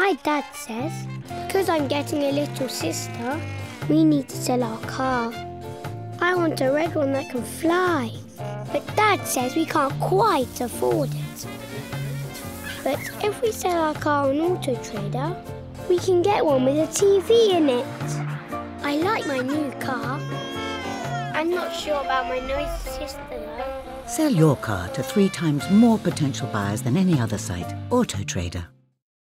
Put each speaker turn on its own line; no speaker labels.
My dad says, because I'm getting a little sister, we need to sell our car. I want a red one that can fly. But Dad says we can't quite afford it. But if we sell our car on Auto Trader, we can get one with a TV in it. I like my new car. I'm not sure about my noisy sister though.
Sell your car to 3 times more potential buyers than any other site. Auto Trader.